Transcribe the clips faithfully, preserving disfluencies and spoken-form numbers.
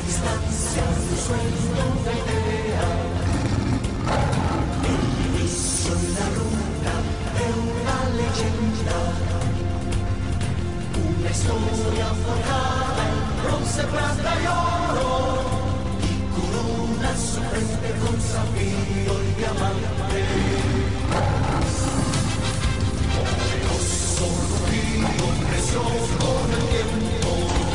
distanza un sueño de idea, l'inizio e la ruta è una leggenda, una storia forjada en bronce, plata y oro, y corona su frente con zafiro y diamante. Poderoso rugido creció con el tiempo.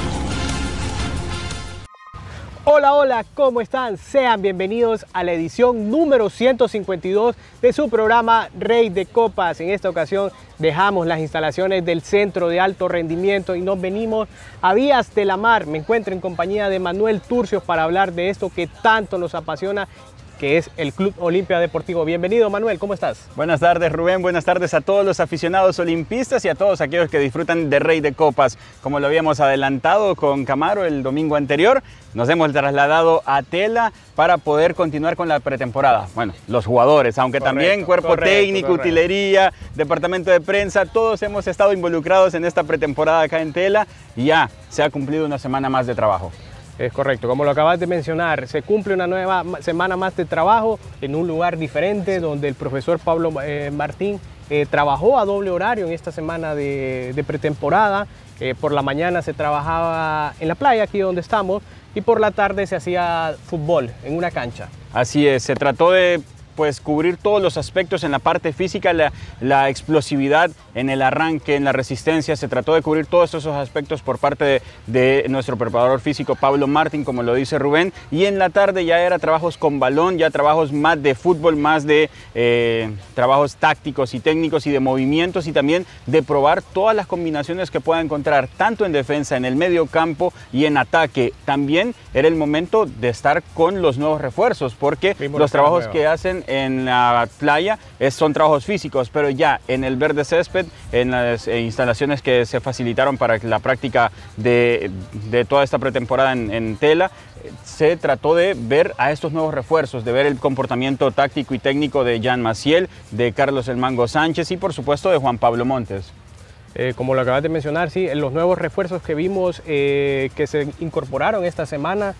Hola, hola, ¿cómo están? Sean bienvenidos a la edición número ciento cincuenta y dos de su programa Rey de Copas. En esta ocasión dejamos las instalaciones del Centro de Alto Rendimiento y nos venimos a Vías de la Mar. Me encuentro en compañía de Manuel Turcios para hablar de esto que tanto nos apasiona, que es el Club Olimpia Deportivo. Bienvenido, Manuel, ¿cómo estás? Buenas tardes, Rubén, buenas tardes a todos los aficionados olimpistas y a todos aquellos que disfrutan de Rey de Copas. Como lo habíamos adelantado con Camaro el domingo anterior, nos hemos trasladado a Tela para poder continuar con la pretemporada. Bueno, los jugadores, aunque correcto, también cuerpo correcto, técnico, correcto. utilería, departamento de prensa, todos hemos estado involucrados en esta pretemporada acá en Tela y ya se ha cumplido una semana más de trabajo. Es correcto, como lo acabas de mencionar, se cumple una nueva semana más de trabajo en un lugar diferente donde el profesor Pablo eh, Martín eh, trabajó a doble horario en esta semana de, de pretemporada. Eh, por la mañana se trabajaba en la playa, aquí donde estamos, y por la tarde se hacía fútbol en una cancha. Así es, se trató de pues cubrir todos los aspectos en la parte física, la, la explosividad en el arranque, en la resistencia, se trató de cubrir todos esos aspectos por parte de, de nuestro preparador físico Pablo Martín, como lo dice Rubén, y en la tarde ya era trabajos con balón, ya trabajos más de fútbol, más de eh, trabajos tácticos y técnicos y de movimientos y también de probar todas las combinaciones que pueda encontrar, tanto en defensa, en el medio campo y en ataque. También era el momento de estar con los nuevos refuerzos, porque Vimos los trabajos que hacen en la playa es, son trabajos físicos, pero ya en el verde césped, en las eh, instalaciones que se facilitaron para la práctica de, de toda esta pretemporada en, en Tela, eh, se trató de ver a estos nuevos refuerzos, de ver el comportamiento táctico y técnico de Jan Maciel, de Carlos El Mango Sánchez y por supuesto de Juan Pablo Montes. Eh, como lo acabas de mencionar, sí, los nuevos refuerzos que vimos eh, que se incorporaron esta semana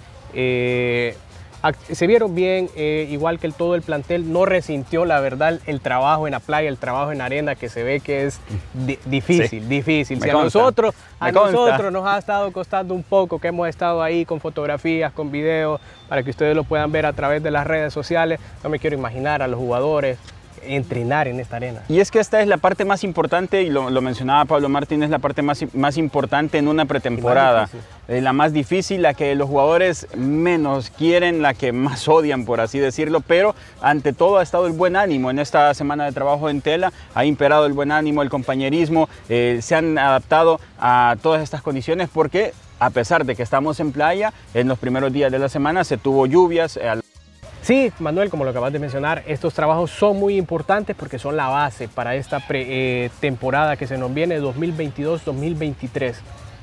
eh, se vieron bien, eh, igual que el, todo el plantel no resintió, la verdad, el trabajo en la playa, el trabajo en arena, que se ve que es di difícil, sí. difícil. Si a nosotros, a nosotros nos ha estado costando un poco, que hemos estado ahí con fotografías, con videos, para que ustedes lo puedan ver a través de las redes sociales, no me quiero imaginar a los jugadores entrenar en esta arena. Y es que esta es la parte más importante, y lo, lo mencionaba Pablo Martín, es la parte más, más importante en una pretemporada. Eh, la más difícil, la que los jugadores menos quieren, la que más odian, por así decirlo, pero ante todo ha estado el buen ánimo. En esta semana de trabajo en Tela ha imperado el buen ánimo, el compañerismo, eh, se han adaptado a todas estas condiciones porque a pesar de que estamos en playa, en los primeros días de la semana se tuvo lluvias. Eh, Sí, Manuel, como lo acabas de mencionar, estos trabajos son muy importantes porque son la base para esta pre, eh, temporada que se nos viene dos mil veintidós dos mil veintitrés.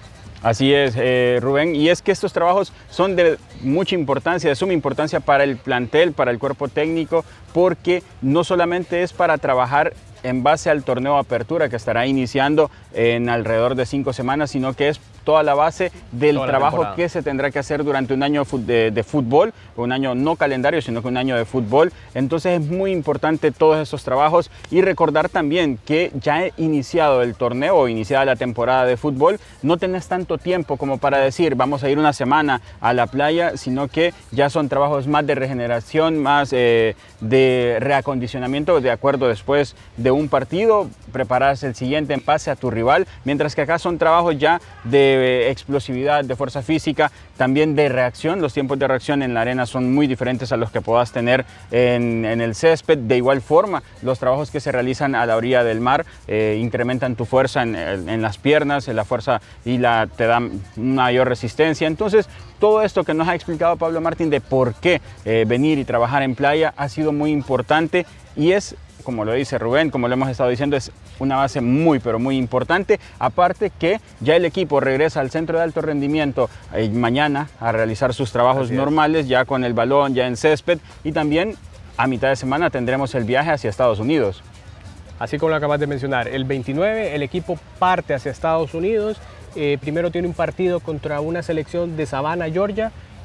Así es, eh, Rubén, y es que estos trabajos son de mucha importancia, de suma importancia para el plantel, para el cuerpo técnico, porque no solamente es para trabajar en base al torneo de apertura que estará iniciando en alrededor de cinco semanas, sino que es toda la base del trabajo que se tendrá que hacer durante un año de, de fútbol, un año no calendario, sino que un año de fútbol. Entonces es muy importante todos esos trabajos y recordar también que ya he iniciado el torneo o iniciada la temporada de fútbol, no tenés tanto tiempo como para decir vamos a ir una semana a la playa, sino que ya son trabajos más de regeneración, más eh, de reacondicionamiento de acuerdo después de un partido, prepararse el siguiente en base a tu rival, mientras que acá son trabajos ya de explosividad, de fuerza física, también de reacción. Los tiempos de reacción en la arena son muy diferentes a los que puedas tener en, en el césped. De igual forma, los trabajos que se realizan a la orilla del mar eh, incrementan tu fuerza en, en las piernas, en la fuerza y la, te dan mayor resistencia. Entonces, todo esto que nos ha explicado Pablo Martín de por qué eh, venir y trabajar en playa ha sido muy importante y es, como lo dice Rubén, como lo hemos estado diciendo, es una base muy, pero muy importante. Aparte que ya el equipo regresa al centro de alto rendimiento eh, mañana a realizar sus trabajos normales, ya con el balón, ya en césped, y también a mitad de semana tendremos el viaje hacia Estados Unidos. Así como lo acabas de mencionar, el veintinueve el equipo parte hacia Estados Unidos. Eh, primero tiene un partido contra una selección de Savannah, Georgia,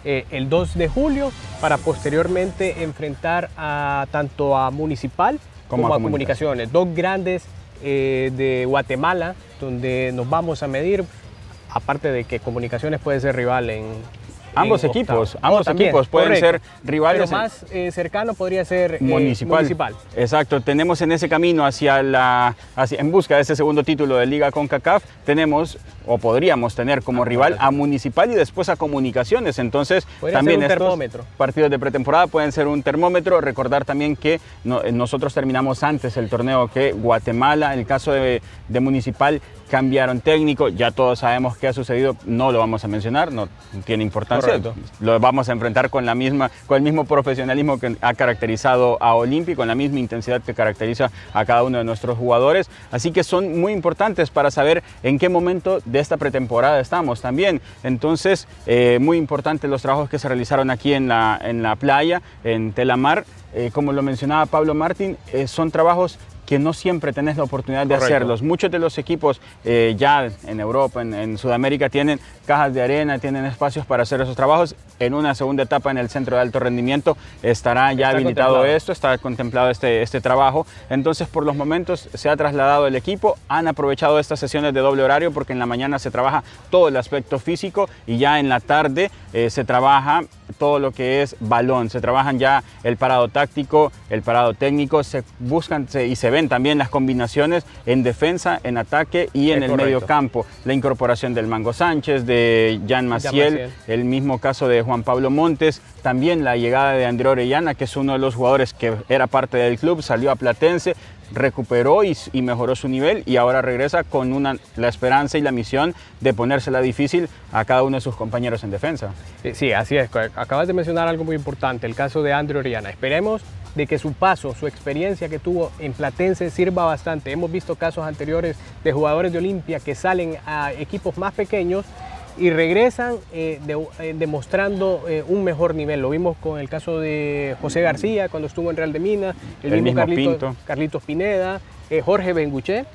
eh, el dos de julio para posteriormente enfrentar a, tanto a Municipal como, como a Comunicaciones, dos grandes eh, de Guatemala, donde nos vamos a medir, aparte de que Comunicaciones puede ser rival en... Ambos equipos, ambos no, también, equipos pueden correcto. ser rivales. Pero más eh, cercano podría ser eh, municipal. municipal. Exacto, tenemos en ese camino hacia la, hacia, en busca de ese segundo título de Liga CONCACAF, tenemos o podríamos tener como ah, rival a Municipal y después a Comunicaciones. Entonces podría también ser un estos termómetro. partidos de pretemporada pueden ser un termómetro. Recordar también que no, nosotros terminamos antes el torneo que Guatemala. En el caso de, de Municipal cambiaron técnico, ya todos sabemos qué ha sucedido, no lo vamos a mencionar, no tiene importancia. Correcto. Lo vamos a enfrentar con, la misma, con el mismo profesionalismo que ha caracterizado a Olimpia, con la misma intensidad que caracteriza a cada uno de nuestros jugadores. Así que son muy importantes para saber en qué momento de esta pretemporada estamos también. Entonces, eh, muy importantes los trabajos que se realizaron aquí en la, en la playa, en Telamar. Eh, como lo mencionaba Pablo Martín, eh, son trabajos que no siempre tenés la oportunidad de Correcto. hacerlos. Muchos de los equipos eh, ya en Europa, en, en Sudamérica, tienen cajas de arena, tienen espacios para hacer esos trabajos. En una segunda etapa en el Centro de Alto Rendimiento estará ya está habilitado esto, está contemplado este, este trabajo. Entonces, por los momentos se ha trasladado el equipo, han aprovechado estas sesiones de doble horario porque en la mañana se trabaja todo el aspecto físico y ya en la tarde eh, se trabaja todo lo que es balón, se trabajan ya el parado táctico, el parado técnico, se buscan se, y se ven también las combinaciones en defensa, en ataque y en es el correcto. medio campo. La incorporación del Mango Sánchez, de Jan Maciel, Maciel, el mismo caso de Juan Pablo Montes, también la llegada de André Orellana, que es uno de los jugadores que era parte del club, salió a Platense, recuperó y, y mejoró su nivel y ahora regresa con una, la esperanza y la misión de ponérsela difícil a cada uno de sus compañeros en defensa. Sí, así es. Acabas de mencionar algo muy importante, el caso de André Orellana. Esperemos de que su paso, su experiencia que tuvo en Platense sirva bastante. Hemos visto casos anteriores de jugadores de Olimpia que salen a equipos más pequeños y regresan eh, de, eh, demostrando eh, un mejor nivel. Lo vimos con el caso de José García cuando estuvo en Real de Minas, el, el mismo, mismo Carlitos, Pinto. Carlitos Pineda, eh, Jorge Benguché, eh,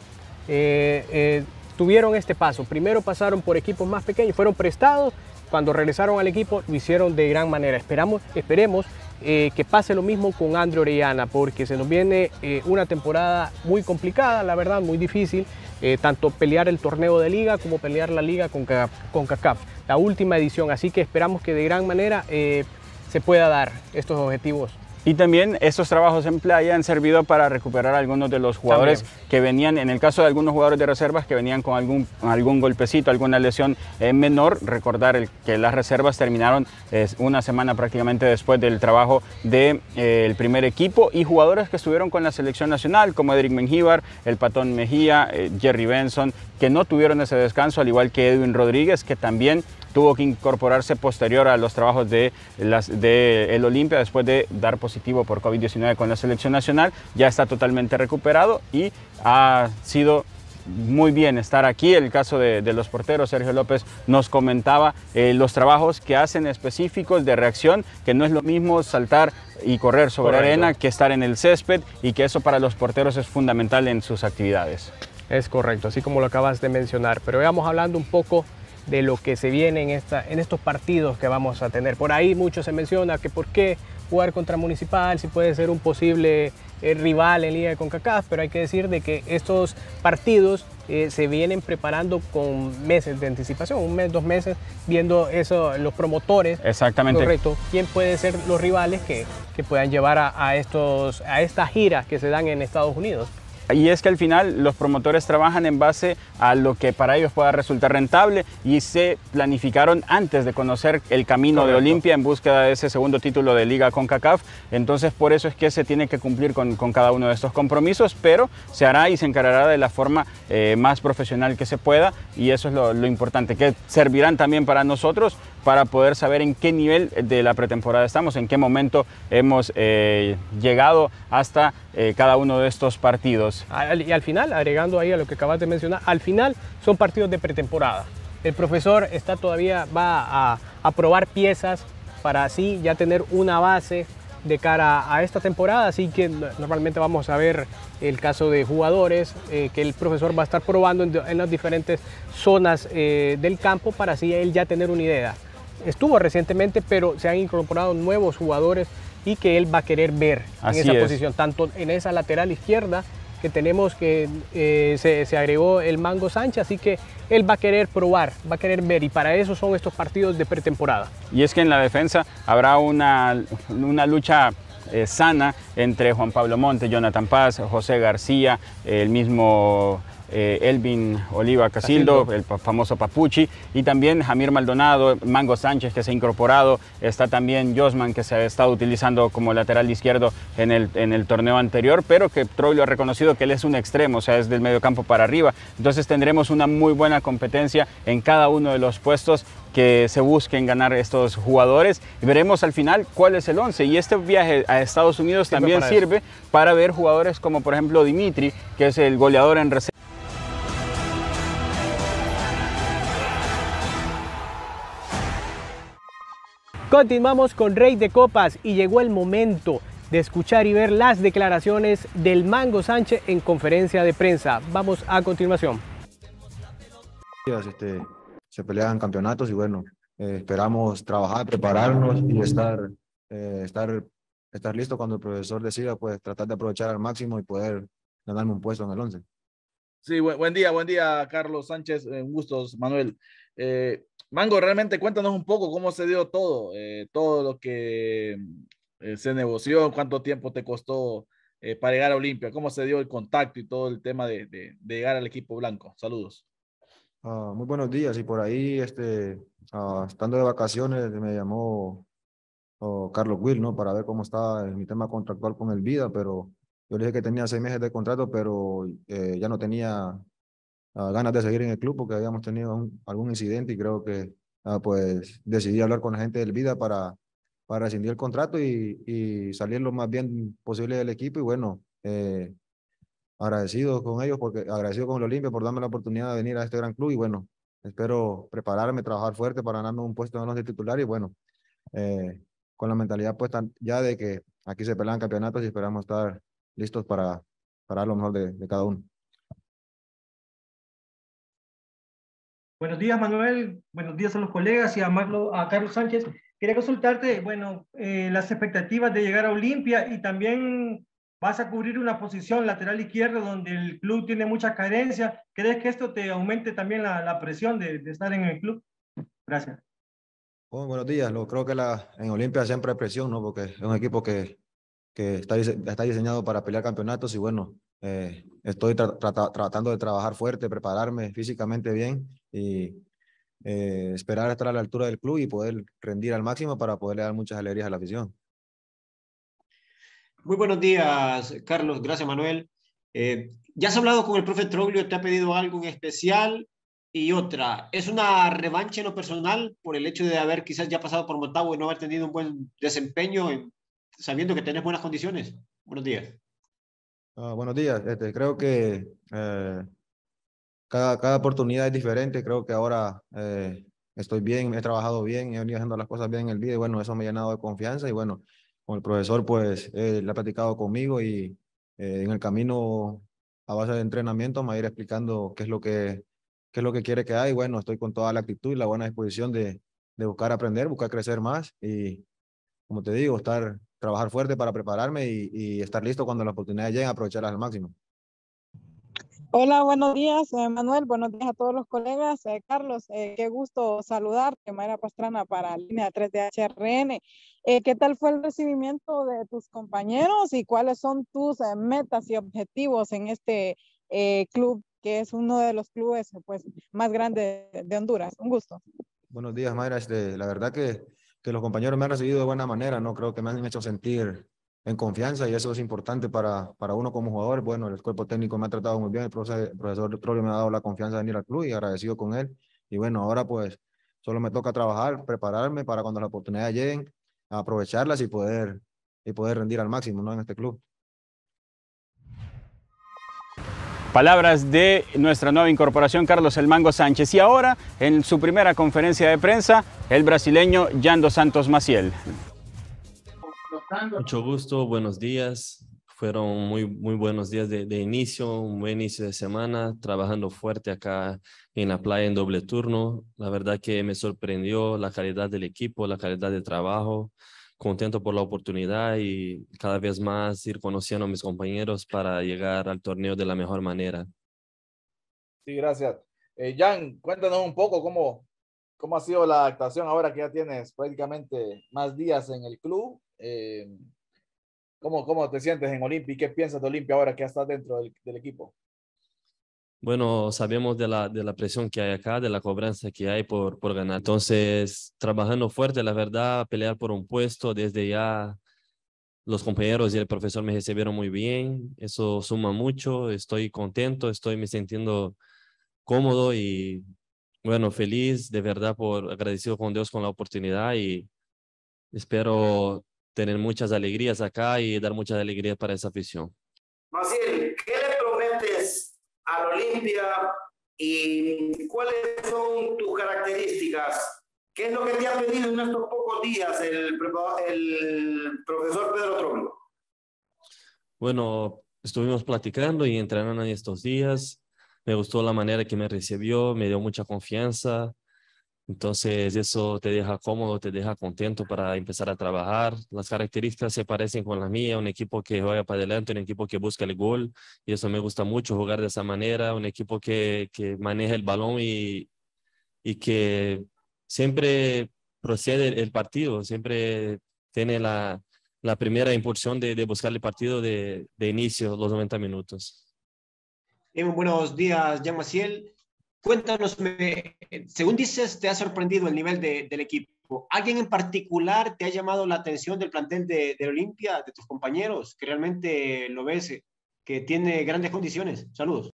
eh, tuvieron este paso. Primero pasaron por equipos más pequeños, fueron prestados, cuando regresaron al equipo lo hicieron de gran manera. Esperamos, esperemos eh, que pase lo mismo con André Orellana, porque se nos viene eh, una temporada muy complicada, la verdad, muy difícil. Eh, tanto pelear el torneo de liga como pelear la liga con CONCACAF, la última edición, así que esperamos que de gran manera eh, se pueda dar estos objetivos. Y también estos trabajos en playa han servido para recuperar a algunos de los jugadores también. que venían, en el caso de algunos jugadores de reservas que venían con algún, algún golpecito, alguna lesión eh, menor. Recordar el, que las reservas terminaron eh, una semana prácticamente después del trabajo del de, eh, primer equipo, y jugadores que estuvieron con la selección nacional como Edric Mengíbar, el Patón Mejía, eh, Jerry Benson, que no tuvieron ese descanso, al igual que Edwin Rodríguez, que también tuvo que incorporarse posterior a los trabajos de, las, de el Olimpia después de dar positivo por COVID diecinueve con la selección nacional. Ya está totalmente recuperado y ha sido muy bien estar aquí. El caso de, de los porteros, Sergio López nos comentaba eh, los trabajos que hacen específicos de reacción, que no es lo mismo saltar y correr sobre Correcto. arena que estar en el césped, y que eso para los porteros es fundamental en sus actividades. Es correcto, así como lo acabas de mencionar, pero veamos hablando un poco de lo que se viene en, esta, en estos partidos que vamos a tener. Por ahí mucho se menciona que por qué jugar contra Municipal, si puede ser un posible eh, rival en Liga de CONCACAF, pero hay que decir de que estos partidos eh, se vienen preparando con meses de anticipación, un mes, dos meses, viendo eso, los promotores. Exactamente. Correcto. ¿Quién puede ser los rivales que, que puedan llevar a, a, estos, a estas giras que se dan en Estados Unidos? Y es que al final los promotores trabajan en base a lo que para ellos pueda resultar rentable, y se planificaron antes de conocer el camino Correcto. de Olimpia en búsqueda de ese segundo título de Liga CONCACAF. Entonces por eso es que se tiene que cumplir con, con cada uno de estos compromisos, pero se hará y se encarará de la forma eh, más profesional que se pueda, y eso es lo, lo importante, que servirán también para nosotros para poder saber en qué nivel de la pretemporada estamos, en qué momento hemos eh, llegado hasta eh, cada uno de estos partidos. Y al final, agregando ahí a lo que acabas de mencionar, al final son partidos de pretemporada. El profesor está todavía, va a, a probar piezas para así ya tener una base de cara a esta temporada, así que normalmente vamos a ver el caso de jugadores eh, que el profesor va a estar probando en, en las diferentes zonas eh, del campo, para así él ya tener una idea estuvo recientemente, pero se han incorporado nuevos jugadores y que él va a querer ver Así en esa es. posición, tanto en esa lateral izquierda que tenemos que eh, se, se agregó el Mango Sánchez, así que él va a querer probar, va a querer ver, y para eso son estos partidos de pretemporada. Y es que en la defensa habrá una, una lucha eh, sana entre Juan Pablo Monte, Jonathan Paz, José García, el mismo eh, Elvin Oliva Casildo, Casildo, el famoso Papuchi, y también Jamir Maldonado, Mango Sánchez, que se ha incorporado. Está también Josman, que se ha estado utilizando como lateral izquierdo en el, en el torneo anterior, pero que Troglio ha reconocido que él es un extremo, o sea, es del medio campo para arriba. Entonces tendremos una muy buena competencia en cada uno de los puestos que se busquen ganar estos jugadores, y veremos al final cuál es el once. Y este viaje a Estados Unidos sirve también para sirve eso. para ver jugadores como por ejemplo Dimitri, que es el goleador en reserva. Continuamos con Rey de Copas y llegó el momento de escuchar y ver las declaraciones del Mango Sánchez en conferencia de prensa. Vamos a continuación. Este, se pelean campeonatos y bueno, eh, esperamos trabajar, prepararnos y estar, eh, estar, estar listo cuando el profesor decida, pues tratar de aprovechar al máximo y poder ganarme un puesto en el once. Sí, buen, buen día, buen día Carlos Sánchez, eh, un gusto, Manuel. Eh, Mango, realmente cuéntanos un poco cómo se dio todo, eh, todo lo que eh, se negoció, cuánto tiempo te costó eh, para llegar a Olimpia, cómo se dio el contacto y todo el tema de, de, de llegar al equipo blanco. Saludos. Uh, muy buenos días, y por ahí, este, uh, estando de vacaciones, me llamó uh, Carlos Will, ¿no? Para ver cómo estaba mi tema contractual con el Vida, pero yo le dije que tenía seis meses de contrato, pero eh, ya no tenía Uh, ganas de seguir en el club porque habíamos tenido un, algún incidente, y creo que uh, pues decidí hablar con la gente del Vida para, para rescindir el contrato y, y salir lo más bien posible del equipo. Y bueno, eh, agradecido con ellos, porque agradecido con el Olimpia por darme la oportunidad de venir a este gran club, y bueno, espero prepararme, trabajar fuerte para ganarme un puesto en el once titular, y bueno, eh, con la mentalidad puesta ya de que aquí se pelean campeonatos y esperamos estar listos para, para dar lo mejor de, de cada uno. Buenos días, Manuel. Buenos días a los colegas y a, Marlo, a Carlos Sánchez. Quería consultarte, bueno, eh, las expectativas de llegar a Olimpia, y también vas a cubrir una posición lateral izquierdo donde el club tiene mucha carencia. ¿Crees que esto te aumente también la, la presión de, de estar en el club? Gracias. Oh, buenos días. Lo, creo que la, en Olimpia siempre hay presión, ¿no? Porque es un equipo que, que está, está diseñado para pelear campeonatos, y bueno, eh, estoy tra tra tratando de trabajar fuerte, prepararme físicamente bien y eh, esperar estar a la altura del club y poder rendir al máximo para poderle dar muchas alegrías a la afición. Muy buenos días, Carlos. Gracias, Manuel. Eh, ¿Ya has hablado con el profe Troglio? ¿Te ha pedido algo en especial? Y otra, ¿es una revancha en lo personal por el hecho de haber quizás ya pasado por Motagua y no haber tenido un buen desempeño en, sabiendo que tenés buenas condiciones? Buenos días. Uh, buenos días. Este, creo que eh, cada, cada oportunidad es diferente. Creo que ahora eh, estoy bien, he trabajado bien, he venido haciendo las cosas bien en el video, y bueno, eso me ha llenado de confianza. Y bueno, con el profesor pues eh, le ha platicado conmigo, y eh, en el camino a base de entrenamiento me va a ir explicando qué es lo que, qué es lo que quiere que haga. Y bueno, estoy con toda la actitud y la buena disposición de, de buscar aprender, buscar crecer más, y como te digo, estar, trabajar fuerte para prepararme y, y estar listo cuando las oportunidades lleguen, aprovecharlas al máximo. Hola, buenos días, eh, Manuel. Buenos días a todos los colegas. Eh, Carlos, eh, qué gusto saludarte. Mayra Pastrana para Línea tres de H R N. Eh, ¿Qué tal fue el recibimiento de tus compañeros y cuáles son tus eh, metas y objetivos en este eh, club, que es uno de los clubes pues, más grandes de, de Honduras? Un gusto. Buenos días, Mayra. Este, la verdad que, que los compañeros me han recibido de buena manera, ¿no? Creo que me han hecho sentir en confianza, y eso es importante para, para uno como jugador. Bueno, el cuerpo técnico me ha tratado muy bien, el profesor, el profesor Troglio me ha dado la confianza de venir al club, y agradecido con él. Y bueno, ahora pues solo me toca trabajar, prepararme para cuando las oportunidades lleguen, aprovecharlas y poder, y poder rendir al máximo, ¿no? En este club. Palabras de nuestra nueva incorporación, Carlos El Mango Sánchez. Y ahora, en su primera conferencia de prensa, el brasileño Jan dos Santos Maciel. Mucho gusto, buenos días. fueron muy, muy buenos días de, de inicio, un buen inicio de semana, trabajando fuerte acá en la playa en doble turno. La verdad que me sorprendió la calidad del equipo, la calidad de trabajo. Contento por la oportunidad y cada vez más ir conociendo a mis compañeros para llegar al torneo de la mejor manera. Sí, gracias. Eh, Jan, cuéntanos un poco cómo, cómo ha sido la adaptación ahora que ya tienes prácticamente más días en el club. Eh, ¿cómo, ¿Cómo te sientes en Olimpia y qué piensas de Olimpia ahora que ya estás dentro del, del equipo? Bueno, sabemos de la, de la presión que hay acá, de la cobranza que hay por, por ganar. Entonces, trabajando fuerte, la verdad, pelear por un puesto desde ya. Los compañeros y el profesor me recibieron muy bien, eso suma mucho, estoy contento, estoy me sintiendo cómodo y bueno, feliz de verdad, por agradecido con Dios con la oportunidad y espero tener muchas alegrías acá y dar muchas alegrías para esa afición. Maciel, ¿qué le prometes al Olimpia y cuáles son tus características? ¿Qué es lo que te ha pedido en estos pocos días el, el profesor Pedro Troglio? Bueno, estuvimos platicando y entrenando en estos días. Me gustó la manera que me recibió, me dio mucha confianza. Entonces eso te deja cómodo, te deja contento para empezar a trabajar. Las características se parecen con las mías, un equipo que juega para adelante, un equipo que busca el gol. Y eso me gusta mucho, jugar de esa manera, un equipo que, que maneja el balón y, y que siempre procede el partido, siempre tiene la, la primera impulsión de, de buscar el partido de, de inicio, los noventa minutos. Bien, buenos días, Jan Maciel. Cuéntanos, me, según dices, te ha sorprendido el nivel de, del equipo. ¿Alguien en particular te ha llamado la atención del plantel de, de Olimpia, de tus compañeros, que realmente lo ves, que tiene grandes condiciones? Saludos.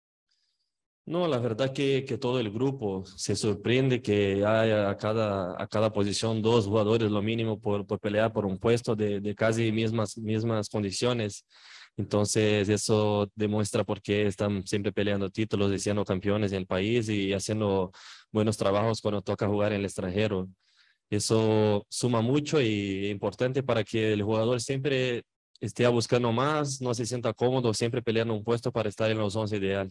No, la verdad que, que todo el grupo se sorprende que haya a cada, a cada posición dos jugadores lo mínimo por, por pelear por un puesto de, de casi mismas, mismas condiciones. Entonces eso demuestra por qué están siempre peleando títulos y siendo campeones en el país y haciendo buenos trabajos cuando toca jugar en el extranjero. Eso suma mucho y es importante para que el jugador siempre esté buscando más, no se sienta cómodo, siempre peleando un puesto para estar en los once ideal.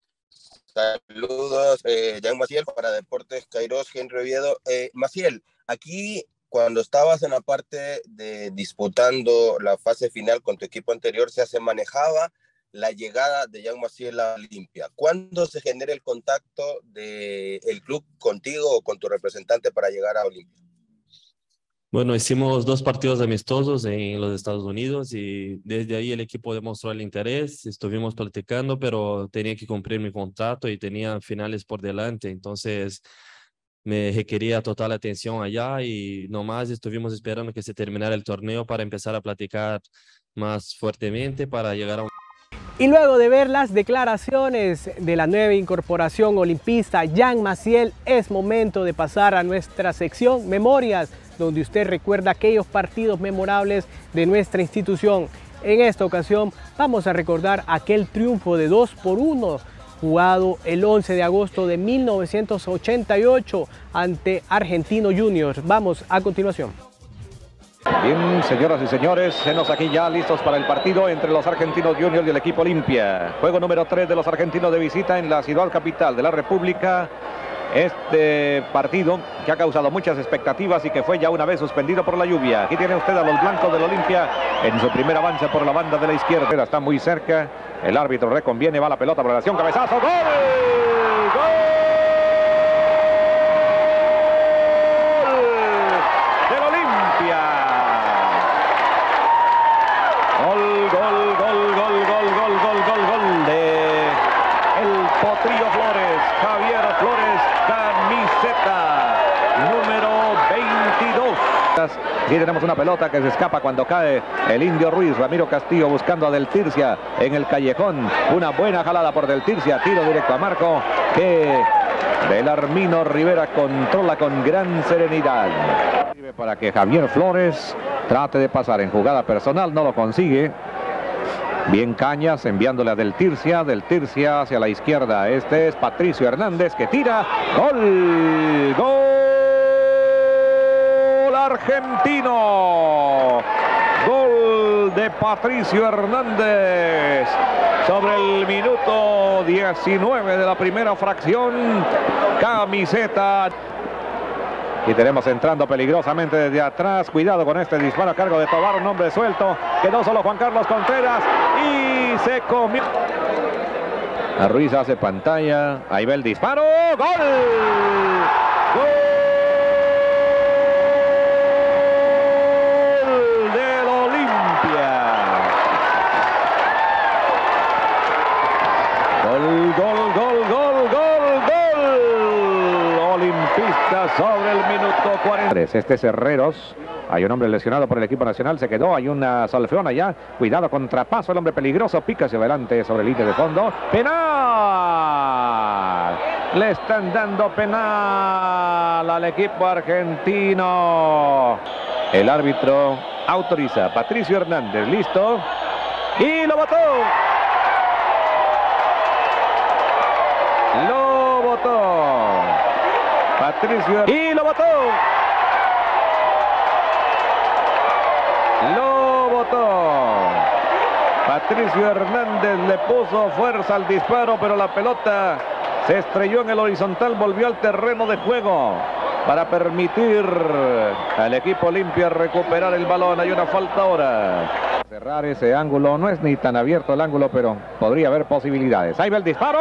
Saludos, eh, Jan Maciel para Deportes Kairos, Henry Oviedo. Eh, Maciel, aquí cuando estabas en la parte de disputando la fase final con tu equipo anterior, se, se manejaba la llegada de Jan Maciel a Olimpia. ¿Cuándo se genera el contacto del club contigo o con tu representante para llegar a Olimpia? Bueno, hicimos dos partidos amistosos en los Estados Unidos y desde ahí el equipo demostró el interés, estuvimos platicando, pero tenía que cumplir mi contrato y tenía finales por delante, entonces me requería total atención allá y nomás estuvimos esperando que se terminara el torneo para empezar a platicar más fuertemente para llegar a un... Y luego de ver las declaraciones de la nueva incorporación olimpista Jan Maciel, es momento de pasar a nuestra sección Memorias, donde usted recuerda aquellos partidos memorables de nuestra institución. En esta ocasión vamos a recordar aquel triunfo de dos por uno jugado el once de agosto de mil novecientos ochenta y ocho ante Argentino Juniors. Vamos a continuación. Bien, señoras y señores, senos aquí ya listos para el partido entre los Argentinos Juniors y el equipo Olimpia. Juego número tres de los argentinos de visita en la ciudad capital de la República. Este partido que ha causado muchas expectativas y que fue ya una vez suspendido por la lluvia. Aquí tiene usted a los blancos del Olimpia en su primer avance por la banda de la izquierda. Está muy cerca, el árbitro reconviene, va la pelota por la acción, cabezazo, ¡gol! ¡Gol! Del Olimpia. Gol, gol, gol, gol, gol, gol, gol, gol, gol de el Potrillo Flores, Javier Flores, camiseta número veintidós. Aquí tenemos una pelota que se escapa cuando cae el Indio Ruiz. Ramiro Castillo buscando a Del Tircia en el callejón. Una buena jalada por Del Tircia, tiro directo a marco que Belarmino Rivera controla con gran serenidad. Para que Javier Flores trate de pasar en jugada personal, no lo consigue. Bien Cañas enviándole a Del Tircia, Del Tircia hacia la izquierda. Este es Patricio Hernández que tira. ¡Gol! ¡Gol argentino! Gol de Patricio Hernández. Sobre el minuto diecinueve de la primera fracción, camiseta. Y tenemos entrando peligrosamente desde atrás. Cuidado con este disparo a cargo de Tobar, un hombre suelto. Quedó solo Juan Carlos Contreras y se comió. A Ruiz hace pantalla. Ahí va el disparo. ¡Gol! ¡Gol! Del Olimpia. Gol, gol, gol, gol, gol, gol. Olimpista sobre el minuto cuarenta. Este es Herreros. Hay un hombre lesionado por el equipo nacional, se quedó, hay una Salfeón allá, cuidado, contrapaso, el hombre peligroso, pica hacia adelante sobre el línea de fondo, penal, le están dando penal al equipo argentino, el árbitro autoriza, Patricio Hernández, listo, y lo botó, lo botó, Patricio, y lo botó. Lo botó. Patricio Hernández le puso fuerza al disparo, pero la pelota se estrelló en el horizontal, volvió al terreno de juego para permitir al equipo Olimpia recuperar el balón. Hay una falta ahora. Cerrar ese ángulo, no es ni tan abierto el ángulo, pero podría haber posibilidades. Ahí va el disparo.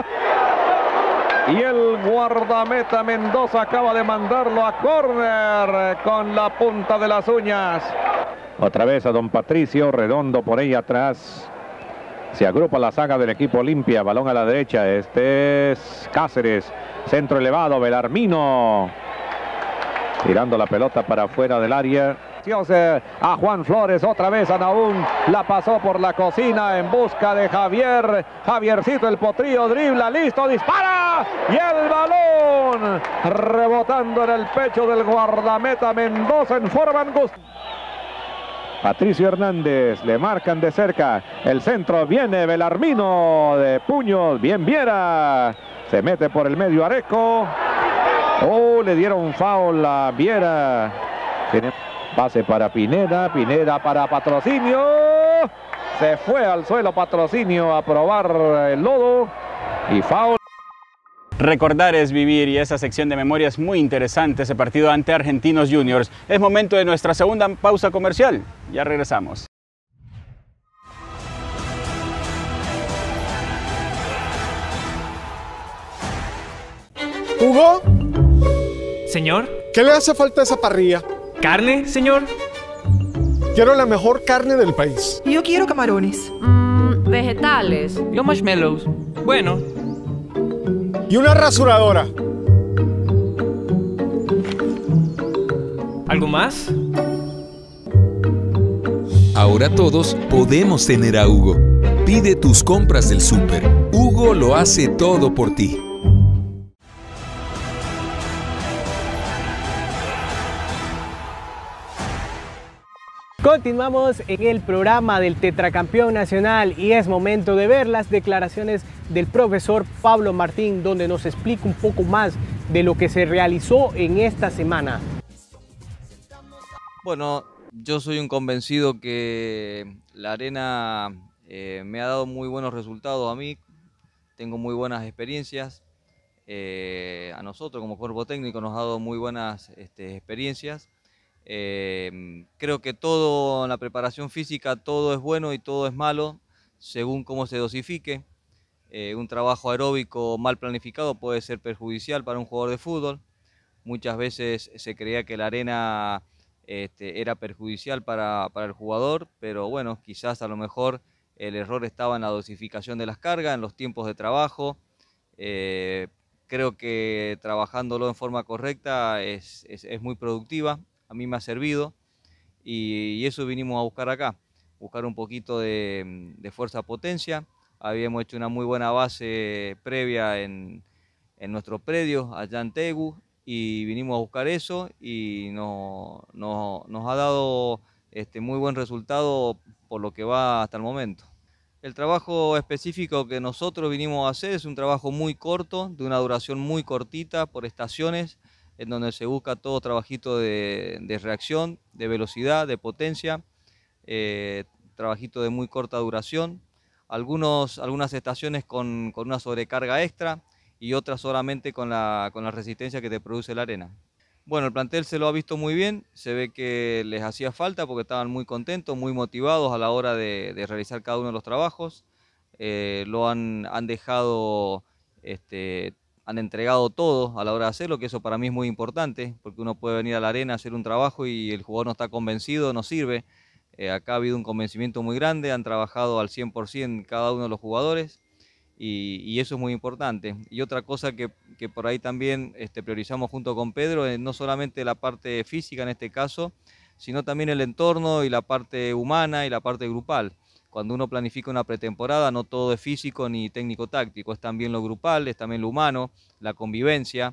Y el guardameta Mendoza acaba de mandarlo a córner con la punta de las uñas. Otra vez a don Patricio, Redondo por ahí atrás. Se agrupa la saga del equipo Olimpia, balón a la derecha. Este es Cáceres, centro elevado, Belarmino. Tirando la pelota para afuera del área. A Juan Flores, otra vez a Nahum, la pasó por la cocina en busca de Javier. Javiercito, el potrillo, dribla, listo, dispara. Y el balón rebotando en el pecho del guardameta Mendoza en forma angustia. Patricio Hernández, le marcan de cerca, el centro viene Belarmino de puños, bien Viera, se mete por el medio Areco, oh, le dieron foul a Viera, tiene pase para Pineda, Pineda para Patrocinio, se fue al suelo Patrocinio a probar el lodo y foul. Recordar es vivir y esa sección de memoria es muy interesante, ese partido ante Argentinos Juniors. Es momento de nuestra segunda pausa comercial. Ya regresamos. ¿Hugo? ¿Señor? ¿Qué le hace falta a esa parrilla? ¿Carne, señor? Quiero la mejor carne del país. Yo quiero camarones. Mm, vegetales. Yo marshmallows. Bueno. Y una rasuradora. ¿Algo más? Ahora todos podemos tener a Hugo. Pide tus compras del súper. Hugo lo hace todo por ti. Continuamos en el programa del tetracampeón nacional y es momento de ver las declaraciones del profesor Pablo Martín, donde nos explica un poco más de lo que se realizó en esta semana. Bueno, yo soy un convencido que la arena eh, me ha dado muy buenos resultados a mí, tengo muy buenas experiencias, eh, a nosotros como cuerpo técnico nos ha dado muy buenas este, experiencias. Eh, creo que todo en la preparación física, todo es bueno y todo es malo según cómo se dosifique. Eh, un trabajo aeróbico mal planificado puede ser perjudicial para un jugador de fútbol. Muchas veces se creía que la arena este, era perjudicial para, para el jugador, pero bueno, quizás a lo mejor el error estaba en la dosificación de las cargas, en los tiempos de trabajo. Eh, creo que trabajándolo en forma correcta es, es, es muy productiva. A mí me ha servido y, y eso vinimos a buscar acá, buscar un poquito de, de fuerza-potencia. Habíamos hecho una muy buena base previa en, en nuestro predio, allá en Tegu, y vinimos a buscar eso y no, no, nos ha dado este, muy buen resultado por lo que va hasta el momento. El trabajo específico que nosotros vinimos a hacer es un trabajo muy corto, de una duración muy cortita, por estaciones, en donde se busca todo trabajito de, de reacción, de velocidad, de potencia, eh, trabajito de muy corta duración, algunos, algunas estaciones con, con una sobrecarga extra y otras solamente con la, con la resistencia que te produce la arena. Bueno, el plantel se lo ha visto muy bien, se ve que les hacía falta porque estaban muy contentos, muy motivados a la hora de, de realizar cada uno de los trabajos. Eh, lo han, han dejado, este, han entregado todo a la hora de hacerlo, que eso para mí es muy importante, porque uno puede venir a la arena a hacer un trabajo y el jugador no está convencido, no sirve. Eh, acá ha habido un convencimiento muy grande, han trabajado al cien por ciento cada uno de los jugadores. Y, y eso es muy importante. Y otra cosa que, que por ahí también este, priorizamos junto con Pedro es no solamente la parte física en este caso, sino también el entorno y la parte humana y la parte grupal. Cuando uno planifica una pretemporada no todo es físico ni técnico-táctico, es también lo grupal, es también lo humano, la convivencia,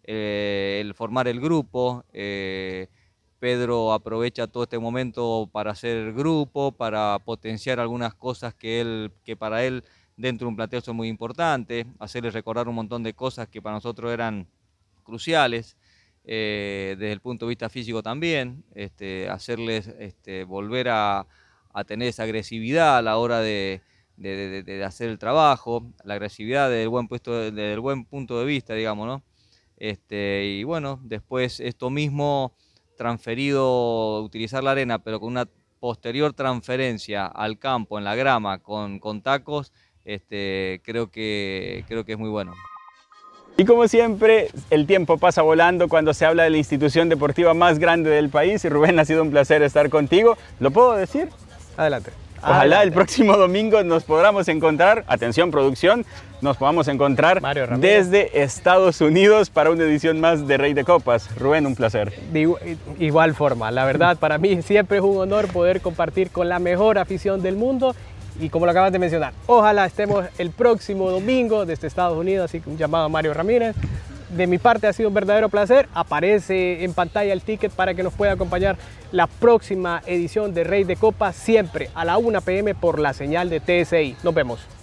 eh, el formar el grupo. Eh, Pedro aprovecha todo este momento para hacer grupo, para potenciar algunas cosas que, él, que para él dentro de un plantel son muy importantes, hacerles recordar un montón de cosas que para nosotros eran cruciales, eh, desde el punto de vista físico también, este, hacerles este, volver a, a tener esa agresividad a la hora de, de, de, de hacer el trabajo, la agresividad desde el buen, puesto, desde el buen punto de vista, digamos, ¿no? Este, y bueno, después esto mismo transferido, utilizar la arena, pero con una posterior transferencia al campo, en la grama, con, con tacos, Este, creo que, creo que es muy bueno. Y como siempre, el tiempo pasa volando cuando se habla de la institución deportiva más grande del país. Y Rubén, ha sido un placer estar contigo. ¿Lo puedo decir? Adelante. Ojalá Adelante. el próximo domingo nos podamos encontrar, atención producción, nos podamos encontrar desde Estados Unidos para una edición más de Rey de Copas. Rubén, un placer. De igual forma, la verdad para mí siempre es un honor poder compartir con la mejor afición del mundo. Y como lo acabas de mencionar, ojalá estemos el próximo domingo desde Estados Unidos, así que un llamado a Mario Ramírez. De mi parte ha sido un verdadero placer. Aparece en pantalla el ticket para que nos pueda acompañar la próxima edición de Rey de Copas, siempre a la una p m por la señal de T S I. Nos vemos.